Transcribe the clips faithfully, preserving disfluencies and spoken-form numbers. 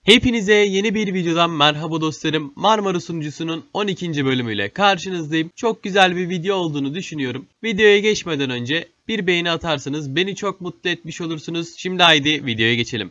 Hepinize yeni bir videodan merhaba dostlarım. Marmara sunucusunun on ikinci bölümüyle karşınızdayım. Çok güzel bir video olduğunu düşünüyorum. Videoya geçmeden önce bir beğeni atarsanız beni çok mutlu etmiş olursunuz. Şimdi haydi videoya geçelim.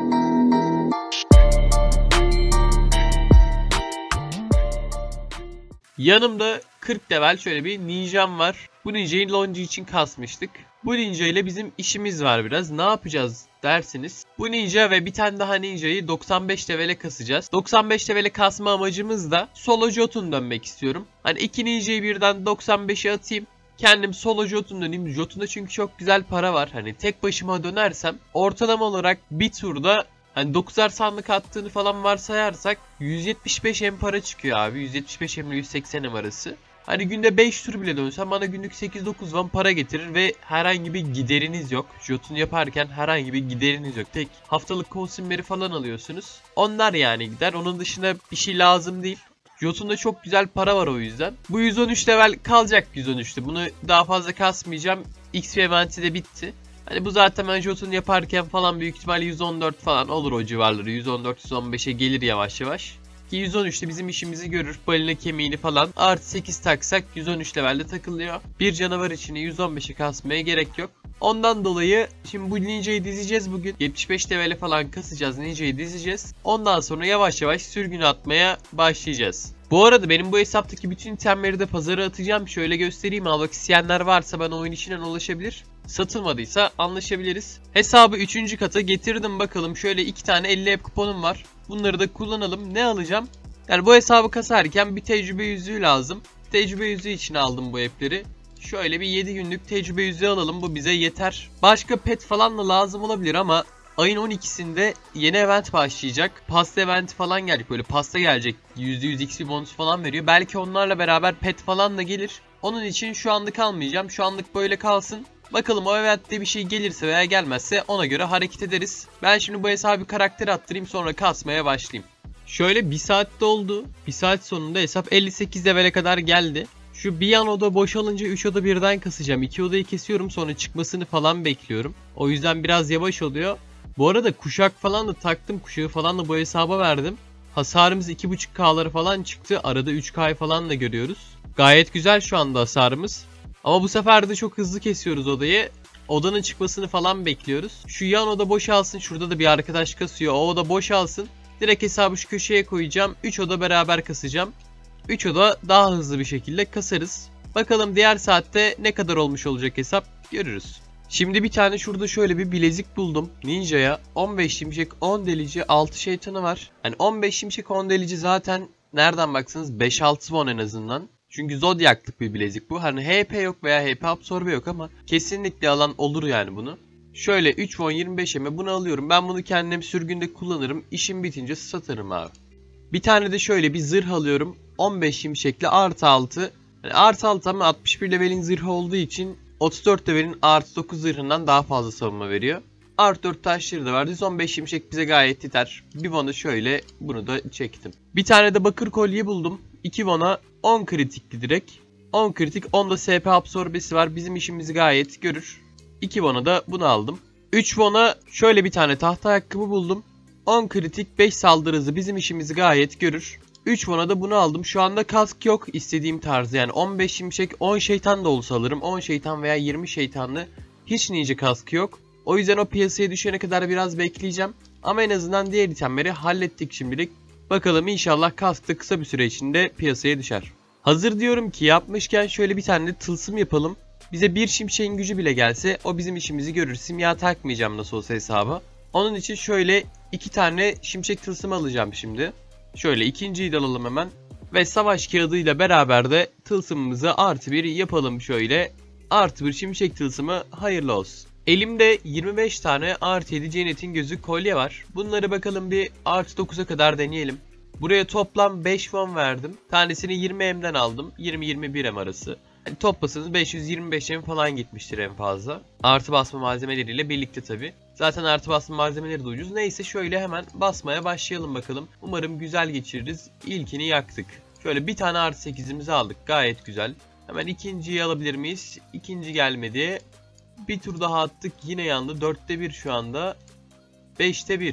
Yanımda kırk level şöyle bir ninjam var. Bu ninjayı lonca için kasmıştık. Bu ninja ile bizim işimiz var biraz. Ne yapacağız dersiniz. Bu ninja ve bir tane daha ninjayı doksan beş levele kasacağız. doksan beş levele kasma amacımız da solo Jotun dönmek istiyorum. Hani iki ninjayı birden doksan beşe atayım. Kendim solo Jotun döneyim. Jotun'da çünkü çok güzel para var. Hani tek başıma dönersem ortalama olarak bir turda hani dokuzar sandık attığını falan varsayarsak yüz yetmiş beş em para çıkıyor abi. yüz yetmiş beş em ile yüz seksen em arası. Hani günde beş tur bile dönsem bana günlük sekiz dokuz van para getirir ve herhangi bir gideriniz yok. Jotun yaparken herhangi bir gideriniz yok. Tek haftalık konsümleri falan alıyorsunuz. Onlar yani gider. Onun dışında bir şey lazım değil. Jotun'da çok güzel para var o yüzden. Bu yüz on üç level kalacak yüz on üçte. Bunu daha fazla kasmayacağım. X P eventi de bitti. Hani bu zaten ben Jotun yaparken falan büyük ihtimalle yüz on dört falan olur o civarları. yüz on dört yüz on beşe gelir yavaş yavaş. Ki yüz on üçte bizim işimizi görür. Balina kemiğini falan artı sekiz taksak yüz on üç levelde takılıyor. Bir canavar için yüz on beşe kasmaya gerek yok. Ondan dolayı şimdi bu ninjayı dizeceğiz bugün. yetmiş beş levele falan kasacağız, ninjayı dizeceğiz. Ondan sonra yavaş yavaş sürgün atmaya başlayacağız. Bu arada benim bu hesaptaki bütün itemleri de pazara atacağım. Şöyle göstereyim, almak isteyenler varsa bana oyun içinden ulaşabilir. Satılmadıysa anlaşabiliriz. Hesabı üçüncü kata getirdim bakalım. Şöyle iki tane elli ep kuponum var. Bunları da kullanalım. Ne alacağım? Yani bu hesabı kasarken bir tecrübe yüzüğü lazım. Tecrübe yüzüğü için aldım bu epleri. Şöyle bir yedi günlük tecrübe yüzüğü alalım. Bu bize yeter. Başka pet falan da lazım olabilir ama ayın on ikisinde yeni event başlayacak. Pasta eventi falan gelecek. Böyle pasta gelecek. yüzde yüz X P bonus falan veriyor. Belki onlarla beraber pet falan da gelir. Onun için şu anlık almayacağım. Şu anlık böyle kalsın. Bakalım o eventte bir şey gelirse veya gelmezse ona göre hareket ederiz. Ben şimdi bu hesabı bir karakter attırayım, sonra kasmaya başlayayım. Şöyle bir saat doldu. Bir saat sonunda hesap elli sekiz levele kadar geldi. Şu bir yan oda boşalınca üç oda birden kasacağım. iki odayı kesiyorum, sonra çıkmasını falan bekliyorum. O yüzden biraz yavaş oluyor. Bu arada kuşak falan da taktım. Kuşağı falan da bu hesaba verdim. Hasarımız iki buçuk k'lara falan çıktı. Arada üç k falan da görüyoruz. Gayet güzel şu anda hasarımız. Ama bu sefer de çok hızlı kesiyoruz odayı. Odanın çıkmasını falan bekliyoruz. Şu yan oda boşalsın. Şurada da bir arkadaş kasıyor. O oda boşalsın. Direkt hesabı şu köşeye koyacağım. üç oda beraber kasacağım. üç oda daha hızlı bir şekilde kasarız. Bakalım diğer saatte ne kadar olmuş olacak hesap, görürüz. Şimdi bir tane şurada şöyle bir bilezik buldum. Ninja'ya on beş şimşek, on delici, altı şeytanı var. Yani on beş şimşek, on delici zaten nereden baksanız beş altı won en azından. Çünkü Zodiac'lık bir bilezik bu. Hani H P yok veya H P absorbe yok ama kesinlikle alan olur yani bunu. Şöyle üç won yirmi beş eme bunu alıyorum. Ben bunu kendim sürgünde kullanırım. İşim bitince satarım abi. Bir tane de şöyle bir zırh alıyorum. on beş şimşekli artı altı. Yani artı altı ama altmış bir levelin zırhı olduğu için otuz dört levelin artı dokuz zırhından daha fazla savunma veriyor. Artı dört taşları da var. yüz on beş şimşek bize gayet yeter. Bir won'u şöyle bunu da çektim. Bir tane de bakır kolye buldum. iki won'a on kritikli direkt. on kritik, on da S P absorbesi var. Bizim işimizi gayet görür. iki won'a da bunu aldım. üç won'a şöyle bir tane tahta ayakkabı buldum. on kritik, beş saldırı hızı bizim işimizi gayet görür. üç won'a da bunu aldım. Şu anda kask yok istediğim tarzı. Yani on beş şimşek, on şeytan da olsa alırım. on şeytan veya yirmi şeytanlı hiç ninja kaskı yok. O yüzden o piyasaya düşene kadar biraz bekleyeceğim. Ama en azından diğer itemleri hallettik şimdilik. Bakalım inşallah kask da kısa bir süre içinde piyasaya düşer. Hazır diyorum ki yapmışken şöyle bir tane de tılsım yapalım. Bize bir şimşeğin gücü bile gelse o bizim işimizi görür. Simya takmayacağım nasıl olsa hesaba. Onun için şöyle iki tane şimşek tılsım alacağım şimdi. Şöyle ikinciyi de alalım hemen. Ve savaş kağıdıyla beraber de tılsımımızı artı bir yapalım şöyle. Artı bir şimşek tılsımı hayırlı olsun. Elimde yirmi beş tane artı yedi cennetin gözü kolye var. Bunları bakalım bir artı dokuza kadar deneyelim. Buraya toplam beş won verdim. Tanesini yirmi emden aldım. yirmi yirmi bir em arası. Yani toplasanız beş yüz yirmi beş em falan gitmiştir en fazla. Artı basma malzemeleriyle birlikte tabi. Zaten artı basma malzemeleri de ucuz. Neyse şöyle hemen basmaya başlayalım bakalım. Umarım güzel geçiririz. İlkini yaktık. Şöyle bir tane artı sekizimizi aldık. Gayet güzel. Hemen ikinciyi alabilir miyiz? İkinci gelmedi. Bir tur daha attık. Yine yandı. dörtte bir şu anda. beşte bir.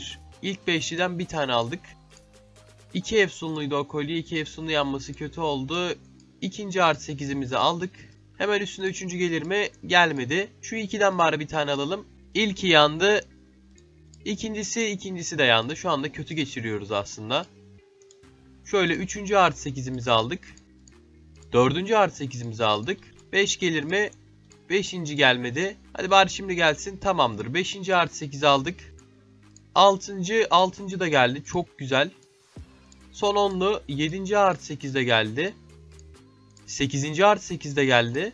İlk beşliden bir tane aldık. iki efsunluydu o kolye. iki efsunlu yanması kötü oldu. İkinci artı sekizimizi aldık. Hemen üstüne üçüncü gelir mi? Gelmedi. Şu ikiden bari bir tane alalım. İlki yandı. İkincisi, ikincisi de yandı. Şu anda kötü geçiriyoruz aslında. Şöyle üçüncü artı sekizimizi aldık. dördüncü artı sekizimizi aldık. beş gelir mi? beşinci gelmedi. Hadi bari şimdi gelsin. Tamamdır. beşinci artı sekizi aldık. altıncı. altıncı da geldi. Çok güzel. Son onlu. yedinci artı sekiz de geldi. sekizinci artı sekiz de geldi.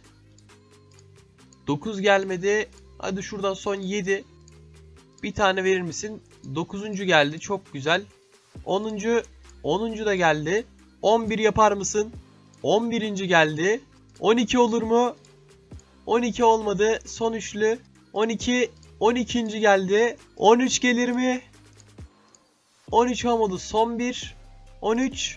dokuz gelmedi. Hadi şuradan son yedi. Bir tane verir misin? dokuzuncu geldi. Çok güzel. onuncu. onuncu da geldi. on bir yapar mısın? on birinci geldi. on iki olur mu? on iki olmadı. Son üçlü. on iki. on ikinci geldi. on üç gelir mi? on üç olmadı. Son bir. on üç.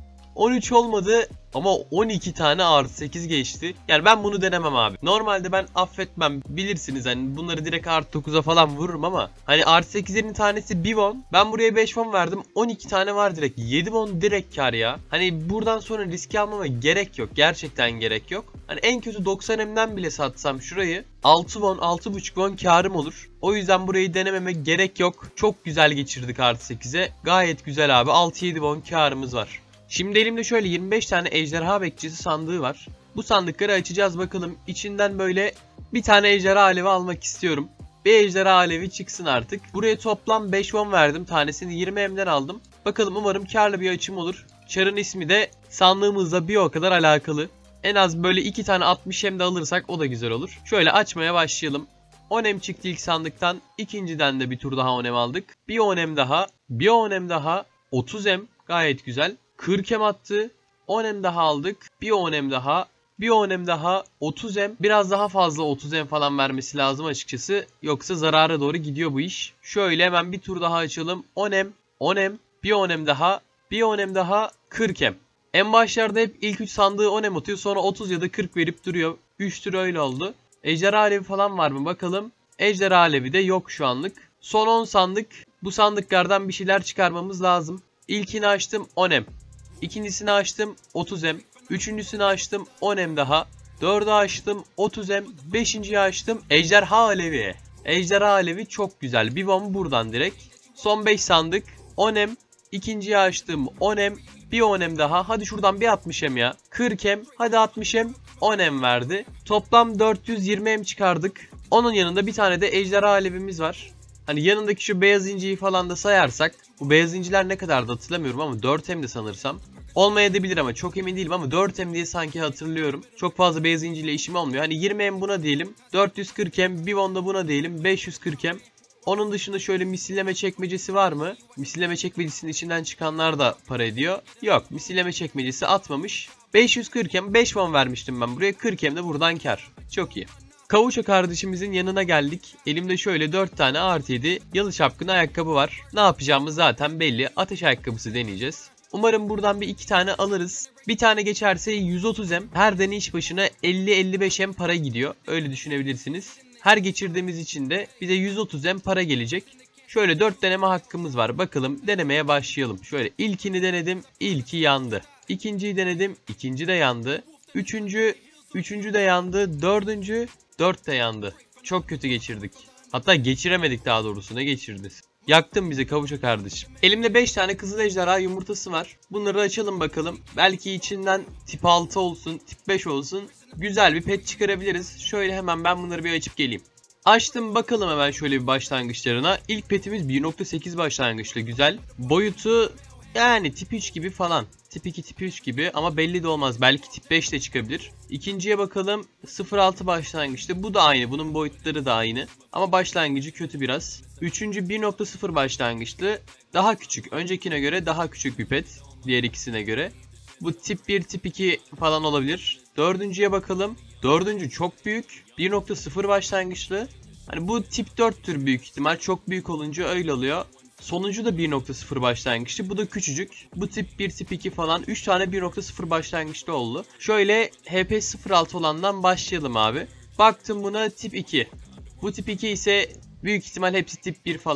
on üç olmadı. Ama on iki tane artı sekiz geçti. Yani ben bunu denemem abi. Normalde ben affetmem. Bilirsiniz hani bunları direkt artı dokuza falan vururum ama hani artı sekizlerin tanesi bir won. Ben buraya beş won verdim. on iki tane var direkt. yedi won direkt kar ya. Hani buradan sonra riske almama gerek yok. Gerçekten gerek yok. Hani en kötü doksan M'den bile satsam şurayı altı won, altı buçuk won karım olur. O yüzden burayı denememe gerek yok. Çok güzel geçirdik artı sekize. Gayet güzel abi. altı yedi won karımız var. Şimdi elimde şöyle yirmi beş tane ejderha bekçisi sandığı var. Bu sandıkları açacağız bakalım. İçinden böyle bir tane ejderha alevi almak istiyorum. Bir ejderha alevi çıksın artık. Buraya toplam beş won verdim. Tanesini yirmi M'den aldım. Bakalım umarım karlı bir açım olur. Çarın ismi de sandığımızda bir o kadar alakalı. En az böyle iki tane altmış M'de alırsak o da güzel olur. Şöyle açmaya başlayalım. on M çıktı ilk sandıktan. İkinciden de bir tur daha on M aldık. Bir on M daha. Bir on M daha. otuz M. Gayet güzel. kırk M attı. on M daha aldık. Bir on M daha. Bir on M daha. otuz M. Biraz daha fazla otuz M falan vermesi lazım açıkçası. Yoksa zarara doğru gidiyor bu iş. Şöyle hemen bir tur daha açalım. on M. on M. Bir on M daha. Bir on M daha. kırk M. En başlarda hep ilk üç sandığı on M atıyor. Sonra otuz ya da kırk verip duruyor. üç tur öyle oldu. Ejderha alevi falan var mı bakalım. Ejderha alevi de yok şu anlık. Son on sandık. Bu sandıklardan bir şeyler çıkarmamız lazım. İlkini açtım on M. İkincisini açtım otuz M. Üçüncüsünü açtım on M daha. Dördü açtım otuz M. Beşinciyi açtım ejderha alevi. Ejderha alevi çok güzel. Bir bomba buradan direkt. Son beş sandık on M. İkinciyi açtım on M. Bir on M daha. Hadi şuradan bir altmış M ya. kırk M. Hadi altmış M. on M verdi. Toplam dört yüz yirmi M çıkardık. Onun yanında bir tane de ejderha alevimiz var. Hani yanındaki şu beyaz inciyi falan da sayarsak. Bu beyaz inciler ne kadar da hatırlamıyorum ama dört M de sanırsam. Olmayabilir ama çok emin değilim ama dört M diye sanki hatırlıyorum. Çok fazla beyaz inciyle işim olmuyor. Hani yirmi M buna diyelim. dört yüz kırk M. Bir won da buna diyelim. beş yüz kırk M. Onun dışında şöyle misilleme çekmecesi var mı? Misilleme çekmecesinin içinden çıkanlar da para ediyor. Yok, misilleme çekmecesi atmamış. beş yüz kırk M. beş won vermiştim ben buraya. kırk M de buradan kar. Çok iyi. Kavuça kardeşimizin yanına geldik. Elimde şöyle dört tane artı yedi yalı çapkın ayakkabı var. Ne yapacağımız zaten belli. Ateş ayakkabısı deneyeceğiz. Umarım buradan bir iki tane alırız. Bir tane geçerse yüz otuz M. Her deneyiş başına elli elli beş M para gidiyor. Öyle düşünebilirsiniz. Her geçirdiğimiz için de bize yüz otuz M para gelecek. Şöyle dört deneme hakkımız var. Bakalım denemeye başlayalım. Şöyle ilkini denedim. İlki yandı. İkinciyi denedim. İkinci de yandı. Üçüncü, üçüncü de yandı. Dördüncü, dört de yandı. Çok kötü geçirdik. Hatta geçiremedik daha doğrusu. Ne geçirdi? Yaktın bizi Kavuça kardeşim. Elimde beş tane kızıl ejderha yumurtası var. Bunları açalım bakalım. Belki içinden tip altı olsun, tip beş olsun. Güzel bir pet çıkarabiliriz. Şöyle hemen ben bunları bir açıp geleyim. Açtım bakalım hemen şöyle bir başlangıçlarına. İlk petimiz bir nokta sekiz başlangıçlı güzel. Boyutu yani tip üç gibi falan. Tip iki, tip üç gibi ama belli de olmaz. Belki tip beş de çıkabilir. İkinciye bakalım. sıfır altı başlangıçlı. Bu da aynı. Bunun boyutları da aynı. Ama başlangıcı kötü biraz. Üçüncü bir nokta sıfır başlangıçlı. Daha küçük. Öncekine göre daha küçük bir pet. Diğer ikisine göre. Bu tip bir, tip iki falan olabilir. Dördüncüye bakalım. Dördüncü çok büyük. bir nokta sıfır başlangıçlı. Hani bu tip dörttür büyük ihtimal. Çok büyük olunca öyle oluyor. Sonuncu da bir nokta sıfır başlangıçlı. Bu da küçücük. Bu tip bir, tip iki falan. üç tane bir nokta sıfır başlangıçlı oldu. Şöyle H P sıfır altı olandan başlayalım abi. Baktım buna tip iki. Bu tip iki ise büyük ihtimal hepsi tip bir falan.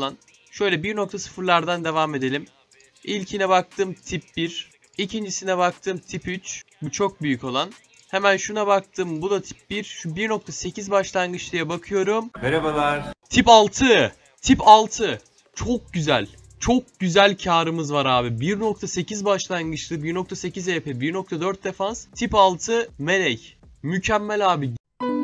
Şöyle bir nokta sıfırlardan devam edelim. İlkine baktım tip bir. İkincisine baktım tip üç. Bu çok büyük olan. Hemen şuna baktım, bu da tip bir. Şu bir nokta sekiz başlangıç diye bakıyorum. Merhabalar. Tip altı. Tip altı. Çok güzel. Çok güzel karımız var abi. bir nokta sekiz başlangıçlı, bir nokta sekiz E P, bir nokta dört defans, tip altı melek. Mükemmel abi.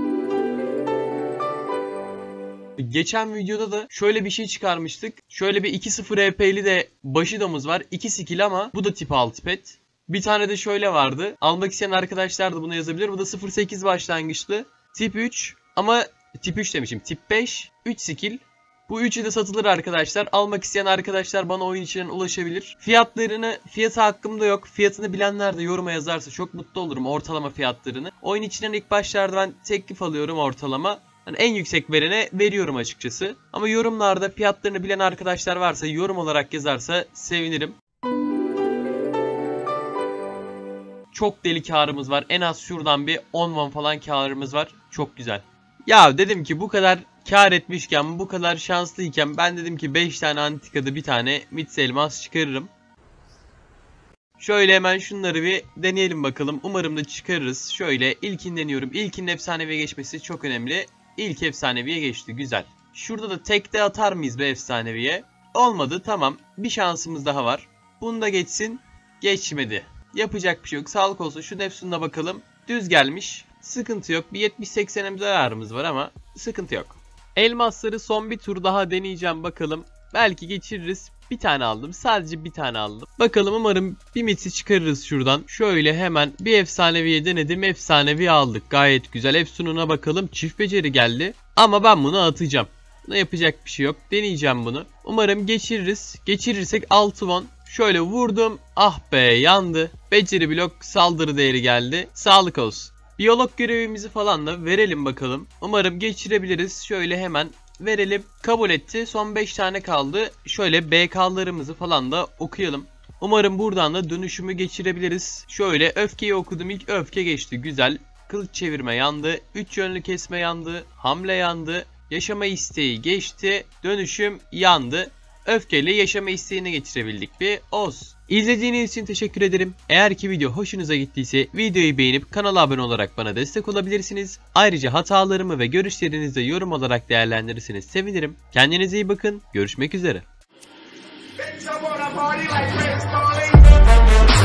Geçen videoda da şöyle bir şey çıkarmıştık. Şöyle bir iki sıfır E P'li de başıdamız var. iki skill ama bu da tip altı pet. Bir tane de şöyle vardı. Almak isteyen arkadaşlar da bunu yazabilir. Bu da sıfır sekiz başlangıçlı. Tip üç ama tip üç demişim. Tip beş. üç skill. Bu üçü de satılır arkadaşlar. Almak isteyen arkadaşlar bana oyun içinden ulaşabilir. Fiyatlarını, fiyatı hakkımda yok. Fiyatını bilenler de yoruma yazarsa çok mutlu olurum, ortalama fiyatlarını. Oyun içinden ilk başlarda ben teklif alıyorum ortalama. Yani en yüksek verene veriyorum açıkçası. Ama yorumlarda fiyatlarını bilen arkadaşlar varsa yorum olarak yazarsa sevinirim. Çok deli karımız var. En az şuradan bir on won falan karımız var. Çok güzel. Ya dedim ki bu kadar kar etmişken, bu kadar şanslıyken ben dedim ki beş tane antikada bir tane Mits elmas çıkarırım. Şöyle hemen şunları bir deneyelim bakalım. Umarım da çıkarırız. Şöyle ilkini deniyorum. İlkinin efsaneviye geçmesi çok önemli. İlk efsaneviye geçti. Güzel. Şurada da tekte atar mıyız be efsaneviye? Olmadı. Tamam. Bir şansımız daha var. Bunu da geçsin. Geçmedi. Yapacak bir şey yok. Sağlık olsun. Şu Nefsun'una bakalım. Düz gelmiş. Sıkıntı yok. Bir yetmiş seksen zararımız var ama sıkıntı yok. Elmasları son bir tur daha deneyeceğim bakalım. Belki geçiririz. Bir tane aldım. Sadece bir tane aldım. Bakalım, umarım bir mitsi çıkarırız şuradan. Şöyle hemen bir efsaneviye denedim. Efsanevi aldık. Gayet güzel. Efsununa bakalım. Çift beceri geldi. Ama ben bunu atacağım. Buna yapacak bir şey yok. Deneyeceğim bunu. Umarım geçiririz. Geçirirsek altı won. Şöyle vurdum. Ah be, yandı. Beceri blok saldırı değeri geldi. Sağlık olsun. Biyolog görevimizi falan da verelim bakalım. Umarım geçirebiliriz. Şöyle hemen verelim. Kabul etti. Son beş tane kaldı. Şöyle B K'larımızı falan da okuyalım. Umarım buradan da dönüşümü geçirebiliriz. Şöyle öfkeyi okudum. İlk öfke geçti. Güzel. Kılıç çevirme yandı. üç yönlü kesme yandı. Hamle yandı. Yaşama isteği geçti. Dönüşüm yandı. Öfkeyle yaşama isteğini geçirebildik bir olsun. İzlediğiniz için teşekkür ederim. Eğer ki video hoşunuza gittiyse videoyu beğenip kanala abone olarak bana destek olabilirsiniz. Ayrıca hatalarımı ve görüşlerinizi de yorum olarak değerlendirirseniz sevinirim. Kendinize iyi bakın. Görüşmek üzere.